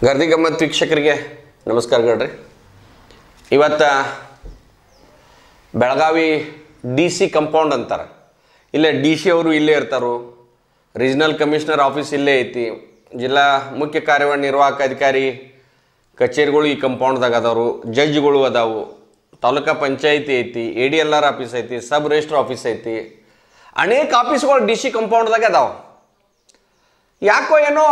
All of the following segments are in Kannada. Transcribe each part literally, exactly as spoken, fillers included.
ಗರ್ದಿ ಗಮ್ಮತ್ ವೀಕ್ಷಕರಿಗೆ ನಮಸ್ಕಾರಗಳ್ರಿ. ಇವತ್ತು ಬೆಳಗಾವಿ ಡಿ ಸಿ ಕಂಪೌಂಡ್ ಅಂತಾರೆ. ಇಲ್ಲೇ ಡಿ ಸಿ ಅವರು ಇಲ್ಲೇ ಇರ್ತಾರೋ, ರೀಜನಲ್ ಕಮಿಷನರ್ ಆಫೀಸ್ ಇಲ್ಲೇ ಐತಿ, ಜಿಲ್ಲಾ ಮುಖ್ಯ ಕಾರ್ಯನಿರ್ವಾಹಕ ಅಧಿಕಾರಿ ಕಚೇರಿಗಳು ಈ ಕಂಪೌಂಡ್ದಾಗ ಅದಾವರು, ಜಡ್ಜ್ಗಳು ಅದಾವು, ತಾಲೂಕಾ ಪಂಚಾಯಿತಿ ಐತಿ, A D L R office ಐತಿ, ಸಬ್ ರಿಜಿಸ್ಟ್ರ್ ಆಫೀಸ್ ಐತಿ, ಅನೇಕ ಆಫೀಸ್ಗಳು ಡಿ ಸಿ ಕಂಪೌಂಡ್ದಾಗ ಅದಾವೆ. ಯಾಕೋ ಏನೋ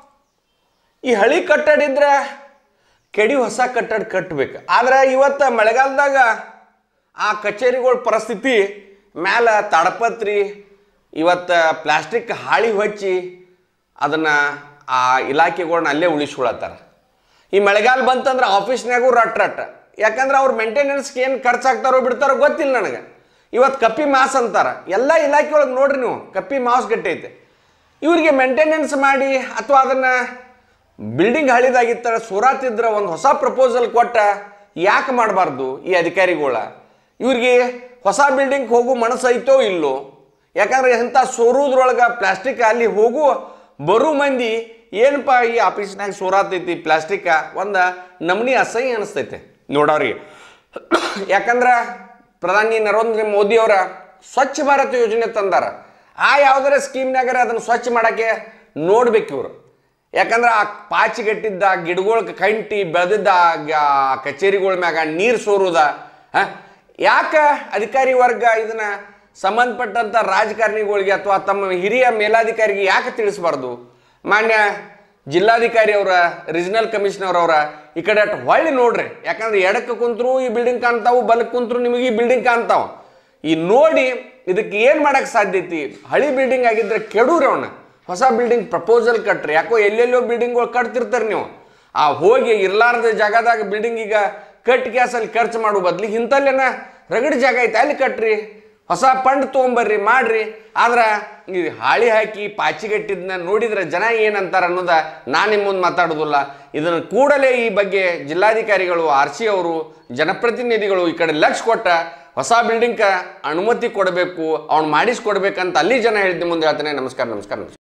ಈ ಹಳಿ ಕಟ್ಟಡ ಇದ್ರೆ ಕೆಡಿ ಹೊಸ ಕಟ್ಟಡ ಕಟ್ಟಬೇಕು. ಆದರೆ ಇವತ್ತು ಮಳೆಗಾಲದಾಗ ಆ ಕಚೇರಿಗಳ ಪರಿಸ್ಥಿತಿ ಮ್ಯಾಲೆ ತಾಡಪತ್ರಿ ಇವತ್ತು ಪ್ಲಾಸ್ಟಿಕ್ ಹಾಳಿ ಹಚ್ಚಿ ಅದನ್ನು ಆ ಇಲಾಖೆಗಳ್ನ ಅಲ್ಲೇ ಉಳಿಸ್ಕೊಳತ್ತಾರೆ. ಈ ಮಳೆಗಾಲ ಬಂತಂದ್ರೆ ಆಫೀಸ್ನಾಗೂ ರಟ್ ರಟ್, ಯಾಕಂದ್ರೆ ಅವ್ರು ಮೇಂಟೆನೆನ್ಸ್ಗೆ ಏನು ಖರ್ಚಾಗ್ತಾರೋ ಬಿಡ್ತಾರೋ ಗೊತ್ತಿಲ್ಲ ನನಗೆ. ಇವತ್ತು ಕಪ್ಪಿ ಮಾಸ್ ಅಂತಾರೆ, ಎಲ್ಲ ಇಲಾಖೆ ಒಳಗೆ ನೋಡ್ರಿ ನೀವು ಕಪ್ಪಿ ಮಾಸ್ ಗಟ್ಟೈತೆ. ಇವರಿಗೆ ಮೇಂಟೆನೆನ್ಸ್ ಮಾಡಿ ಅಥವಾ ಅದನ್ನು ಬಿಲ್ಡಿಂಗ್ ಹಳಿದಾಗಿತ್ತರ ಸೋರಾತಿದ್ರೆ ಒಂದು ಹೊಸ ಪ್ರಪೋಸಲ್ ಕೊಟ್ಟ ಯಾಕೆ ಮಾಡಬಾರ್ದು ಈ ಅಧಿಕಾರಿಗಳ? ಇವ್ರಿಗೆ ಹೊಸ ಬಿಲ್ಡಿಂಗ್ ಹೋಗೋ ಮನಸ್ಸು ಐತೋ ಇಲ್ಲೋ? ಯಾಕಂದ್ರೆ ಎಂಥ ಸೋರುದ್ರೊಳಗೆ ಪ್ಲಾಸ್ಟಿಕ್ ಅಲ್ಲಿ ಹೋಗು ಬರೋ ಮಂದಿ ಏನಪ್ಪ ಈ ಆಫೀಸ್ನಾಗ ಸೋರಾತೈತಿ ಪ್ಲಾಸ್ಟಿಕ್ ಒಂದು ನಮ್ನಿ ಅಸಹ್ಯ ಅನಿಸ್ತೈತೆ ನೋಡೋರಿಗೆ. ಯಾಕಂದ್ರೆ ಪ್ರಧಾನಿ ನರೇಂದ್ರ ಮೋದಿ ಅವರ ಸ್ವಚ್ಛ ಭಾರತ್ ಯೋಜನೆ ತಂದಾರ. ಆ ಯಾವುದರ ಸ್ಕೀಮ್ನಾಗರ ಅದನ್ನು ಸ್ವಚ್ಛ ಮಾಡೋಕ್ಕೆ ನೋಡ್ಬೇಕು ಇವರು. ಯಾಕಂದ್ರೆ ಆ ಪಾಚಿಗಟ್ಟಿದ್ದ ಗಿಡಗಳ ಕಂಟಿ ಬೆಳೆದಿದ್ದ ಕಚೇರಿಗಳ ಮ್ಯಾಗ ನೀರು ಸೋರುದ, ಹಾಂ ಯಾಕೆ ಅಧಿಕಾರಿ ವರ್ಗ ಇದನ್ನು ಸಂಬಂಧಪಟ್ಟಂಥ ರಾಜಕಾರಣಿಗಳಿಗೆ ಅಥವಾ ತಮ್ಮ ಹಿರಿಯ ಮೇಲಾಧಿಕಾರಿಗೆ ಯಾಕೆ ತಿಳಿಸ್ಬಾರ್ದು? ಮಾನ್ಯ ಜಿಲ್ಲಾಧಿಕಾರಿ ಅವರ, ರೀಜನಲ್ ಕಮಿಷನರ್ ಅವರ ಈ ಕಡೆ ಅಟ್ ಹೊಳ್ಳಿ ನೋಡ್ರಿ. ಯಾಕಂದ್ರೆ ಎಡಕ್ಕೆ ಕುಂತರು ಈ ಬಿಲ್ಡಿಂಗ್ ಕಾಣ್ತಾವು, ಬಲಕ್ಕೆ ಕುಂತರು ನಿಮಗೆ ಈ ಬಿಲ್ಡಿಂಗ್ ಕಾಣ್ತಾವ. ಈ ನೋಡಿ ಇದಕ್ಕೆ ಏನು ಮಾಡೋಕ್ಕೆ ಸಾಧ್ಯೈತಿ? ಹಳಿ ಬಿಲ್ಡಿಂಗ್ ಆಗಿದ್ರೆ ಕೆಡೂರಿ ಅವನ್ನ ಹೊಸ ಬಿಲ್ಡಿಂಗ್ ಪ್ರಪೋಸಲ್ ಕಟ್ರಿ. ಯಾಕೋ ಎಲ್ಲೆಲ್ಲೋ ಬಿಲ್ಡಿಂಗ್ಗಳು ಕಟ್ತಿರ್ತಾರೆ ನೀವು. ಆ ಹೋಗಿ ಇರ್ಲಾರ್ದ ಜಾಗದಾಗ ಬಿಲ್ಡಿಂಗ್ ಈಗ ಕಟ್ ಗ್ಯಾಸಲ್ಲಿ ಖರ್ಚು ಮಾಡೋ ಬದ್ಲಿ ಇಂಥಲ್ಲೇನ ರಗಡ್ ಜಾಗ ಐತೆ ಅಲ್ಲಿ ಕಟ್ರಿ, ಹೊಸ ಫಂಡ್ ತೊಗೊಂಬರ್ರಿ ಮಾಡ್ರಿ. ಆದ್ರೆ ಈ ಹಾಳಿ ಹಾಕಿ ಪಾಚಿಗಟ್ಟಿದ್ನ ನೋಡಿದ್ರೆ ಜನ ಏನಂತಾರೆ ಅನ್ನೋದ ನಾನು ನಿಮ್ಮ ಮುಂದೆ ಮಾತಾಡೋದಿಲ್ಲ. ಇದನ್ನು ಕೂಡಲೇ ಈ ಬಗ್ಗೆ ಜಿಲ್ಲಾಧಿಕಾರಿಗಳು, ಆರ್ ಸಿ ಅವರು, ಜನಪ್ರತಿನಿಧಿಗಳು ಈ ಕಡೆ ಲಕ್ಷ ಕೊಟ್ಟ ಹೊಸ ಬಿಲ್ಡಿಂಗ್ ಅನುಮತಿ ಕೊಡಬೇಕು, ಅವ್ನು ಮಾಡಿಸ್ಕೊಡ್ಬೇಕಂತ ಅಲ್ಲಿ ಜನ ಹೇಳಿದ್ದೆ ಮುಂದೆ ಹೇಳ್ತಾನೆ. ನಮಸ್ಕಾರ ನಮಸ್ಕಾರ ನಮಸ್ಕಾರ.